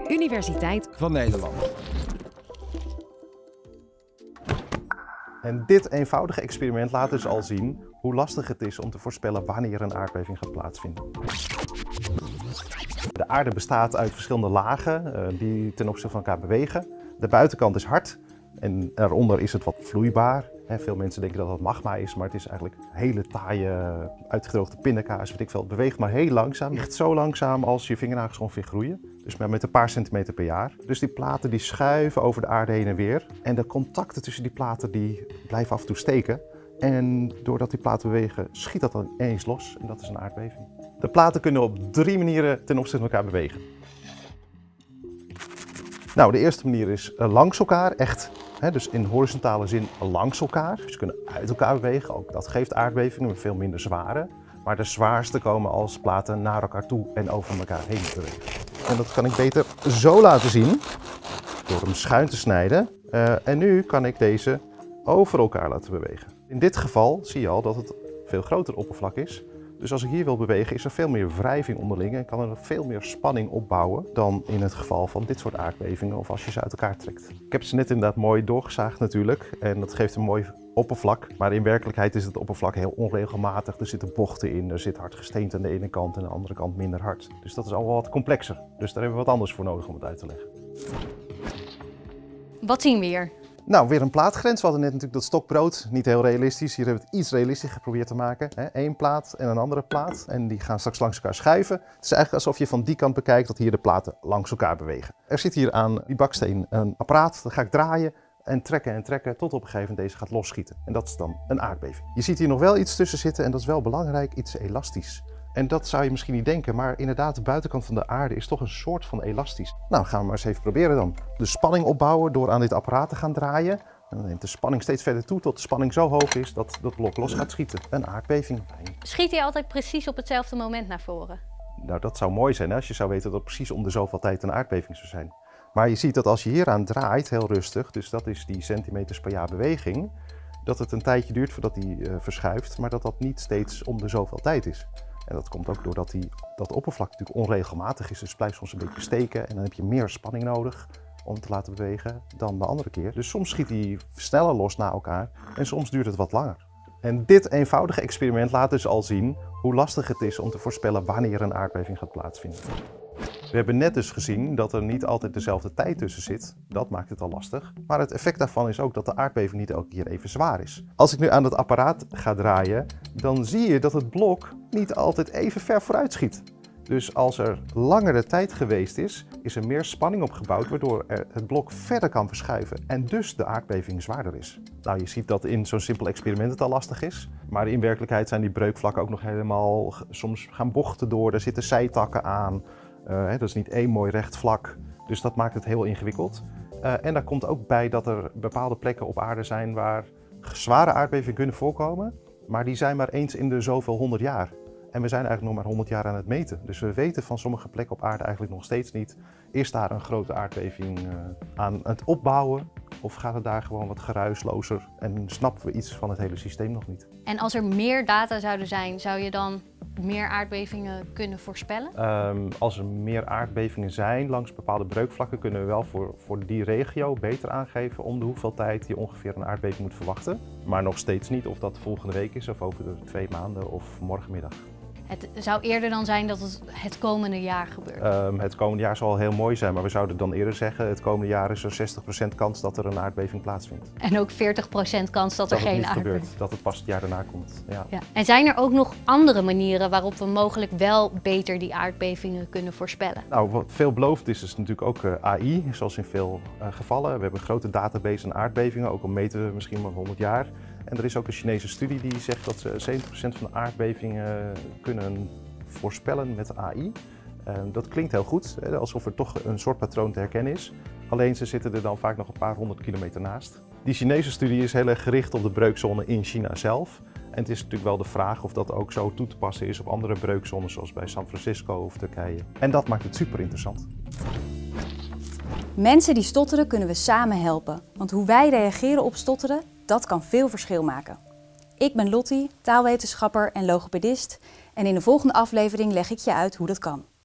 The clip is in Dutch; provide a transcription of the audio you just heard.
Universiteit van Nederland. En dit eenvoudige experiment laat dus al zien hoe lastig het is om te voorspellen wanneer een aardbeving gaat plaatsvinden. De aarde bestaat uit verschillende lagen die ten opzichte van elkaar bewegen. De buitenkant is hard en eronder is het wat vloeibaar. Veel mensen denken dat het magma is, maar het is eigenlijk hele taaie, uitgedroogde pindakaas. Weet ik veel. Het beweegt maar heel langzaam. Echt zo langzaam als je vingernagels ongeveer groeien. Dus met een paar centimeter per jaar. Dus die platen die schuiven over de aarde heen en weer. En de contacten tussen die platen die blijven af en toe steken. En doordat die platen bewegen, schiet dat dan ineens los. En dat is een aardbeving. De platen kunnen op 3 manieren ten opzichte van elkaar bewegen. Nou, de eerste manier is langs elkaar, echt. Dus in horizontale zin langs elkaar. Dus ze kunnen uit elkaar bewegen. Ook dat geeft aardbevingen, maar veel minder zware. Maar de zwaarste komen als platen naar elkaar toe en over elkaar heen bewegen. En dat kan ik beter zo laten zien, door hem schuin te snijden. En nu kan ik deze over elkaar laten bewegen. In dit geval zie je al dat het veel groter oppervlak is. Dus als ik hier wil bewegen, is er veel meer wrijving onderling en kan er veel meer spanning opbouwen dan in het geval van dit soort aardbevingen of als je ze uit elkaar trekt. Ik heb ze net inderdaad mooi doorgezaagd natuurlijk en dat geeft een mooi oppervlak. Maar in werkelijkheid is het oppervlak heel onregelmatig. Er zitten bochten in, er zit hard gesteente aan de ene kant en aan de andere kant minder hard. Dus dat is al wat complexer. Dus daar hebben we wat anders voor nodig om het uit te leggen. Wat zien we hier? Nou, weer een plaatgrens. We hadden net natuurlijk dat stokbrood, niet heel realistisch. Hier hebben we het iets realistisch geprobeerd te maken. Eén plaat en een andere plaat. En die gaan straks langs elkaar schuiven. Het is eigenlijk alsof je van die kant bekijkt dat hier de platen langs elkaar bewegen. Er zit hier aan die baksteen een apparaat. Dat ga ik draaien en trekken tot op een gegeven moment deze gaat losschieten. En dat is dan een aardbeving. Je ziet hier nog wel iets tussen zitten en dat is wel belangrijk, iets elastisch. En dat zou je misschien niet denken, maar inderdaad de buitenkant van de aarde is toch een soort van elastisch. Nou, gaan we maar eens even proberen dan. De spanning opbouwen door aan dit apparaat te gaan draaien. En dan neemt de spanning steeds verder toe tot de spanning zo hoog is dat dat blok los gaat schieten. Een aardbeving. Schiet hij altijd precies op hetzelfde moment naar voren? Nou, dat zou mooi zijn als je zou weten dat het precies om de zoveel tijd een aardbeving zou zijn. Maar je ziet dat als je hier aan draait, heel rustig, dus dat is die centimeters per jaar beweging, dat het een tijdje duurt voordat die verschuift, maar dat dat niet steeds om de zoveel tijd is. En dat komt ook doordat dat oppervlak natuurlijk onregelmatig is, dus het blijft soms een beetje steken en dan heb je meer spanning nodig om te laten bewegen dan de andere keer. Dus soms schiet hij sneller los na elkaar en soms duurt het wat langer. En dit eenvoudige experiment laat dus al zien hoe lastig het is om te voorspellen wanneer een aardbeving gaat plaatsvinden. We hebben net dus gezien dat er niet altijd dezelfde tijd tussen zit. Dat maakt het al lastig. Maar het effect daarvan is ook dat de aardbeving niet elke keer even zwaar is. Als ik nu aan het apparaat ga draaien, dan zie je dat het blok niet altijd even ver vooruit schiet. Dus als er langere tijd geweest is, is er meer spanning opgebouwd, waardoor het blok verder kan verschuiven en dus de aardbeving zwaarder is. Nou, je ziet dat in zo'n simpel experiment het al lastig is. Maar in werkelijkheid zijn die breukvlakken ook nog helemaal, soms gaan bochten door, er zitten zijtakken aan. Dat is niet één mooi recht vlak, dus dat maakt het heel ingewikkeld. En daar komt ook bij dat er bepaalde plekken op aarde zijn waar zware aardbevingen kunnen voorkomen, maar die zijn maar eens in de zoveel 100 jaar. En we zijn eigenlijk nog maar 100 jaar aan het meten. Dus we weten van sommige plekken op aarde eigenlijk nog steeds niet, is daar een grote aardbeving aan het opbouwen? Of gaat het daar gewoon wat geruislozer en snappen we iets van het hele systeem nog niet? En als er meer data zouden zijn, zou je dan meer aardbevingen kunnen voorspellen? Als er meer aardbevingen zijn langs bepaalde breukvlakken kunnen we wel voor die regio beter aangeven om de hoeveel tijd je ongeveer een aardbeving moet verwachten. Maar nog steeds niet of dat volgende week is of over de 2 maanden of morgenmiddag. Het zou eerder dan zijn dat het komende jaar gebeurt? Het komende jaar zal heel mooi zijn, maar we zouden dan eerder zeggen het komende jaar is er 60% kans dat er een aardbeving plaatsvindt. En ook 40% kans dat er geen aardbeving gebeurt, dat het pas het jaar daarna komt. Ja. Ja. En zijn er ook nog andere manieren waarop we mogelijk wel beter die aardbevingen kunnen voorspellen? Nou, wat veelbelovend is natuurlijk ook AI, zoals in veel gevallen. We hebben een grote database aan aardbevingen, ook al meten we misschien maar 100 jaar. En er is ook een Chinese studie die zegt dat ze 70% van de aardbevingen kunnen voorspellen met AI. Dat klinkt heel goed, alsof er toch een soort patroon te herkennen is. Alleen ze zitten er dan vaak nog een paar 100 kilometer naast. Die Chinese studie is heel erg gericht op de breukzone in China zelf. En het is natuurlijk wel de vraag of dat ook zo toe te passen is op andere breukzones zoals bij San Francisco of Turkije. En dat maakt het super interessant. Mensen die stotteren kunnen we samen helpen. Want hoe wij reageren op stotteren, dat kan veel verschil maken. Ik ben Lottie, taalwetenschapper en logopedist. En in de volgende aflevering leg ik je uit hoe dat kan.